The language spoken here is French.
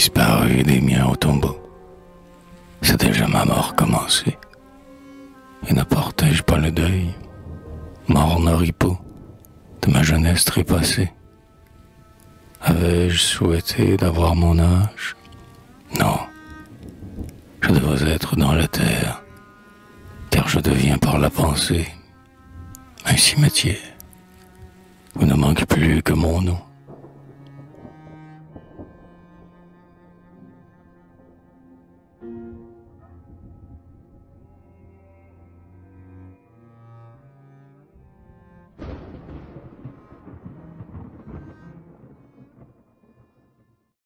disparu des miens au tombeau. C'est déjà ma mort commencée. Et ne portais-je pas le deuil, morne oripeau, de ma jeunesse trépassée? Avais-je souhaité d'avoir mon âge? Non, je devais être dans la terre, car je deviens par la pensée un cimetière où ne manque plus que mon nom.